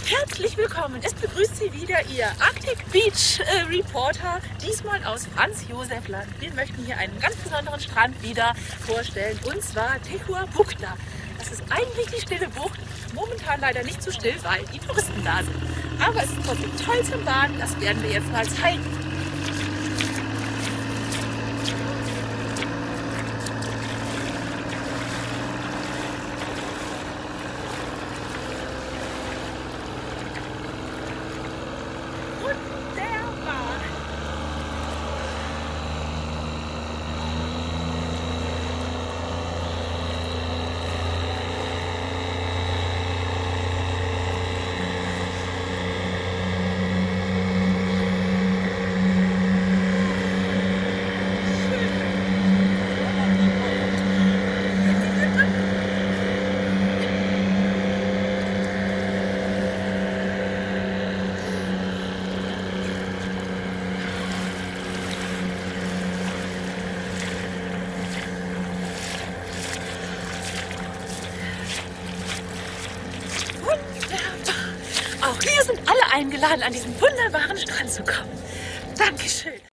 Herzlich willkommen, es begrüßt Sie wieder Ihr Arctic Beach Reporter, diesmal aus Franz-Joseph-Land. Wir möchten hier einen ganz besonderen Strand wieder vorstellen, und zwar Bukta. Das ist eigentlich die stille Bucht, momentan leider nicht so still, weil die Touristen da sind. Aber es ist trotzdem toll zum Baden, das werden wir jetzt mal zeigen. Auch hier sind alle eingeladen, an diesen wunderbaren Strand zu kommen. Dankeschön.